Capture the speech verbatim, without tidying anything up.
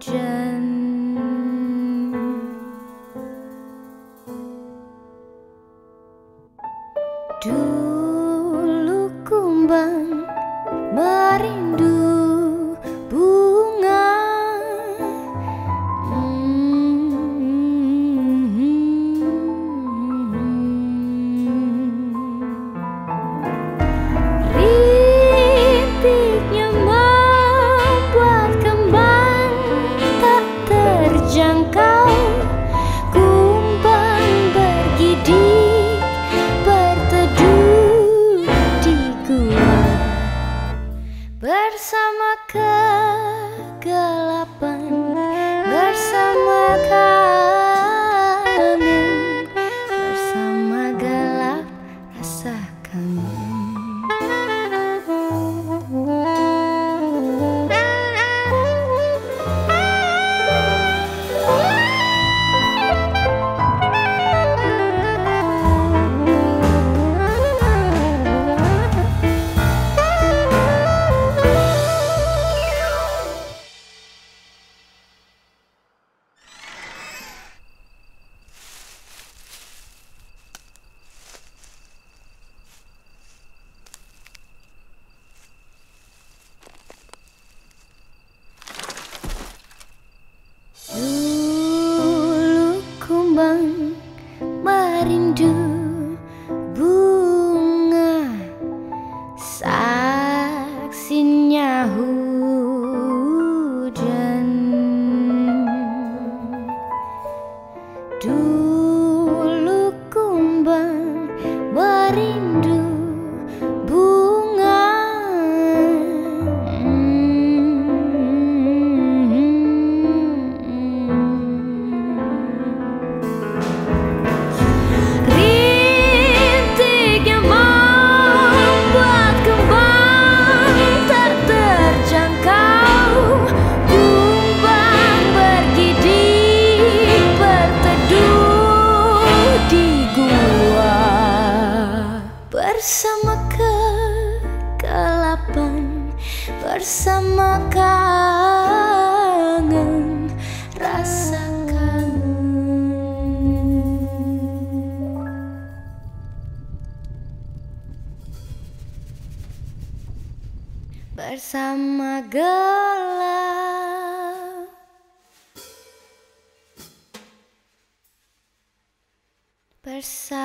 hujan. Dulu kumbang merindu bunga, rintiknya membuat kembang tak terjangkau. Kumbang bergidik berteduh di gua bersama kegelapan, bersama kangen, bersama gelap rasa kangen. Dulu kumbang merindu bunga, saksinya hujan. Dulu kumbang merindu bunga, rintiknya membuat kembang tak terjangkau. Kumbang bergidik berteduh di gua bersama kegelapan, bersama kangen, rasa kangen, bersama gelap, bersama